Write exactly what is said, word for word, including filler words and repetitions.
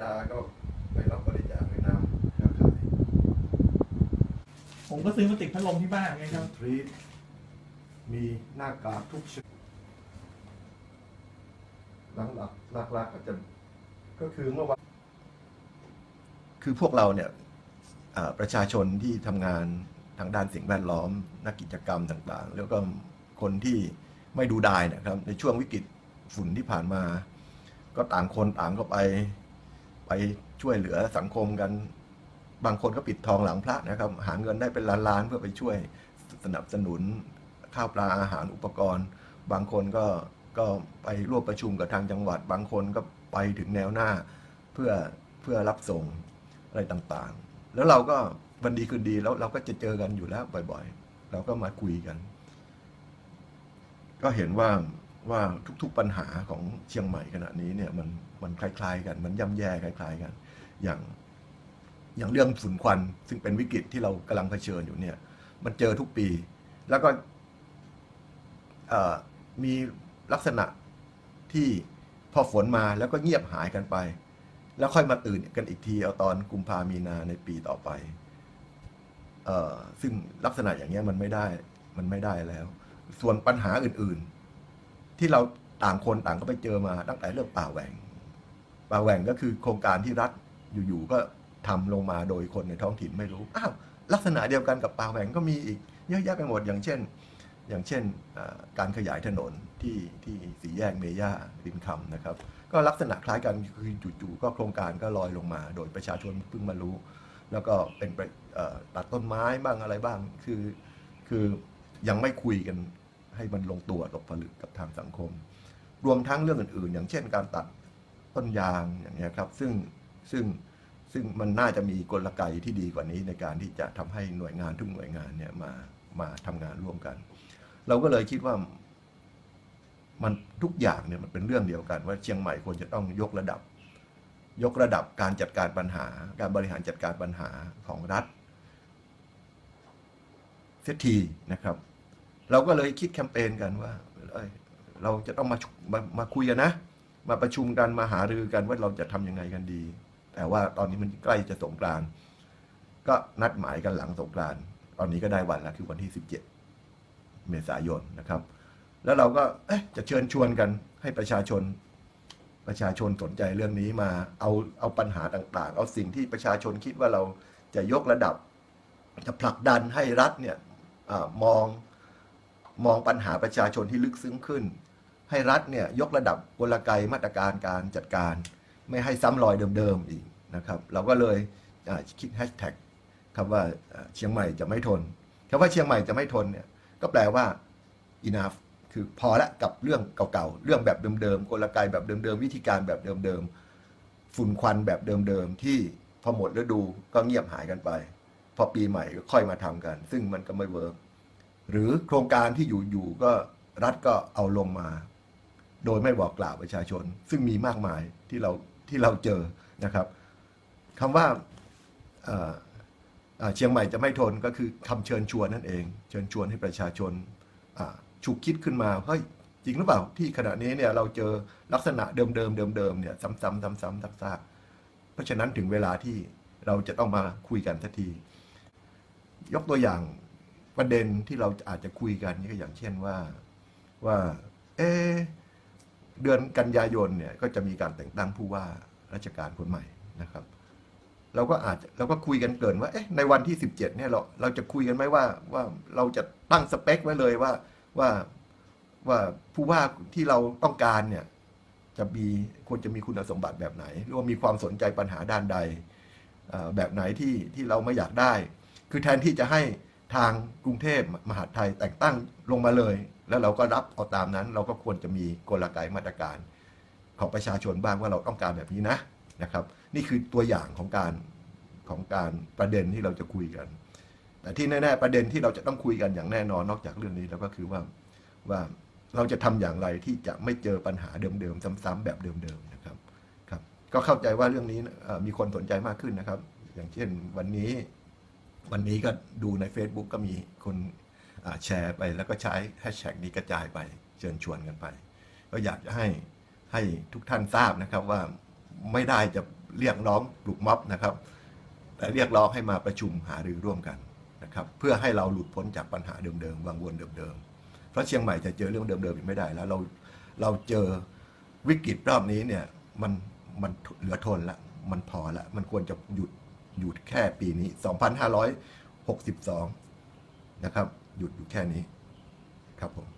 ตาก็ไปรับบริจาคในนามเครือข่ายผมก็ซื้อมาติดพัดลมที่บ้านไงครับทรีตมีหน้ากากทุกชนิดหลังหลักหลักๆก็จะก็คือเมื่อวันคือพวกเราเนี่ยประชาชนที่ทำงานทางด้านสิ่งแวดล้อมนักกิจกรรมต่างๆแล้วก็คนที่ไม่ดูดายนะครับในช่วงวิกฤตฝุ่นที่ผ่านมาก็ต่างคนต่างก็ไปไปช่วยเหลือสังคมกันบางคนก็ปิดทองหลังพระนะครับหาเงินได้เป็นล้านๆเพื่อไปช่วยสนับสนุนข้าวปลาอาหารอุปกรณ์บางคนก็ก็ไปร่วมประชุมกับทางจังหวัดบางคนก็ไปถึงแนวหน้าเพื่อเพื่อรับส่งอะไรต่างๆแล้วเราก็วันดีคืนดีแล้วเราก็จะเจอกันอยู่แล้วบ่อยๆเราก็มาคุยกันก็เห็นว่าว่าทุกๆปัญหาของเชียงใหม่ขณะนี้เนี่ยมันมันคล้ายๆกันมันย่ำแย่คล้ายๆกันอย่างอย่างเรื่องฝุ่นควันซึ่งเป็นวิกฤตที่เรากำลังเผชิญอยู่เนี่ยมันเจอทุกปีแล้วก็มีลักษณะที่พอฝนมาแล้วก็เงียบหายกันไปแล้วค่อยมาตื่นกันอีกทีเอาตอนกุมภามีนาในปีต่อไปซึ่งลักษณะอย่างเงี้ยมันไม่ได้มันไม่ได้แล้วส่วนปัญหาอื่นๆที่เราต่างคนต่างก็ไปเจอมาตั้งแต่เรื่องป่าแหว่งป่าแหว่งก็คือโครงการที่รัฐอยู่ๆก็ทำลงมาโดยคนในท้องถิ่นไม่รู้อ้าวลักษณะเดียวกันกับป่าแหว่งก็มีอีกเยอะแยะไปหมดอย่างเช่นอย่างเช่นการขยายถนนที่ที่สี่แยกเมย่าริมคำนะครับก็ลักษณะคล้ายกันคือจู่ๆก็โครงการก็ลอยลงมาโดยประชาชนเพิ่งมารู้แล้วก็เป็นตัดต้นไม้บ้างอะไรบ้างคือคือยังไม่คุยกันให้มันลงตัวตกผลึกกับทางสังคมรวมทั้งเรื่องอื่นๆอย่างเช่นการตัดต้นยางอย่างนี้ครับซึ่งซึ่งซึ่งมันน่าจะมีกลไกที่ดีกว่านี้ในการที่จะทำให้หน่วยงานทุกหน่วยงานเนี่ยมามาทำงานร่วมกันเราก็เลยคิดว่ามันทุกอย่างเนี่ยมันเป็นเรื่องเดียวกันว่าเชียงใหม่ควรจะต้องยกระดับยกระดับการจัดการปัญหาการบริหารจัดการปัญหาของรัฐเสียทีนะครับเราก็เลยคิดแคมเปญกันว่าเอ้ยเราจะต้องมามามาคุยกันนะมาประชุมกันมาหารือกันว่าเราจะทำยังไงกันดีแต่ว่าตอนนี้มันใกล้จะสงกรานต์ก็นัดหมายกันหลังสงกรานต์ตอนนี้ก็ได้วันแล้วคือวันที่สิบเจ็ดเมษายนนะครับแล้วเราก็เอ๊ะจะเชิญชวนกันให้ประชาชนประชาชนสนใจเรื่องนี้มาเอาเอาปัญหาต่างๆเอาสิ่งที่ประชาชนคิดว่าเราจะยกระดับจะผลักดันให้รัฐเนี่ยมองมองปัญหาประชาชนที่ลึกซึ้งขึ้นให้รัฐเนี่ยยกระดับกลไกมาตรการการจัดการไม่ให้ซ้ำรอยเดิมๆอีกนะครับเราก็เลยคิดแฮชแท็กคำว่าเชียงใหม่จะไม่ทนคำว่าเชียงใหม่จะไม่ทนเนี่ยก็แปลว่า enough คือพอละกับเรื่องเก่าๆเรื่องแบบเดิมๆกลไกแบบเดิมๆวิธีการแบบเดิมๆฝุ่นควันแบบเดิมๆที่พอหมดฤดูก็เงียบหายกันไปพอปีใหม่ก็ค่อยมาทำกันซึ่งมันก็ไม่เวิร์กหรือโครงการที่อยู่ๆก็รัฐก็เอาลงมาโดยไม่บอกกล่าวประชาชนซึ่งมีมากมายที่เราที่เราเจอนะครับคำว่าเชียงใหม่จะไม่ทนก็คือคำเชิญชวนนั่นเองเชิญชวนให้ประชาชนฉุกคิดขึ้นมาเฮ้ยจริงหรือเปล่าที่ขณะนี้เนี่ยเราเจอลักษณะเดิมๆเดิมๆเนี่ยซ้ำๆซ้ำๆซากๆเพราะฉะนั้นถึงเวลาที่เราจะต้องมาคุยกันทันทียกตัวอย่างประเด็นที่เราอาจจะคุยกันนี่ก็อย่างเช่นว่าว่าเอเดือนกันยายนเนี่ยก็จะมีการแต่งตั้งผู้ว่าราชการคนใหม่นะครับเราก็อาจจะเราก็คุยกันเกินว่าเอ๊ะในวันที่สิบเจ็ดเนี่ยเราเราจะคุยกันไหมว่าว่าเราจะตั้งสเปคไว้เลยว่าว่าว่าผู้ว่าที่เราต้องการเนี่ยจะมีควรจะมีคุณสมบัติแบบไหนหรือว่ามีความสนใจปัญหาด้านใดแบบไหนที่ที่เราไม่อยากได้คือแทนที่จะให้ทางกรุงเทพมหาดไทยแต่งตั้งลงมาเลยแล้วเราก็รับเอาตามนั้นเราก็ควรจะมีกลไกมาตรการของประชาชนบ้างว่าเราต้องการแบบนี้นะนะครับนี่คือตัวอย่างของการของการประเด็นที่เราจะคุยกันแต่ที่แน่ๆประเด็นที่เราจะต้องคุยกันอย่างแน่นอนนอกจากเรื่องนี้แล้วก็คือว่าว่าเราจะทำอย่างไรที่จะไม่เจอปัญหาเดิมๆซ้ำๆแบบเดิมๆนะครับครับก็เข้าใจว่าเรื่องนี้มีคนสนใจมากขึ้นนะครับอย่างเช่นวันนี้วันนี้ก็ดูใน Facebook ก็มีคนแชร์ไปแล้วก็ใช้แฮชแท็กนี้กระจายไปเชิญชวนกันไปก็อยากจะให้ให้ทุกท่านทราบนะครับว่าไม่ได้จะเรียกร้องปลุกม็อบนะครับ แต่เรียกร้องให้มาประชุมหารือร่วมกันนะครับเพื่อให้เราหลุดพ้นจากปัญหาเดิมๆวังวนเดิมๆเพราะเชียงใหม่จะเจอเรื่องเดิมๆอีกไม่ได้แล้วเราเราเจอวิกฤตรอบนี้เนี่ยมันมันเหลือทนละมันพอละมันควรจะหยุดหยุดแค่ปีนี้สองพันห้าร้อยหกสิบสองนะครับหยุดอยู่แค่นี้ครับผม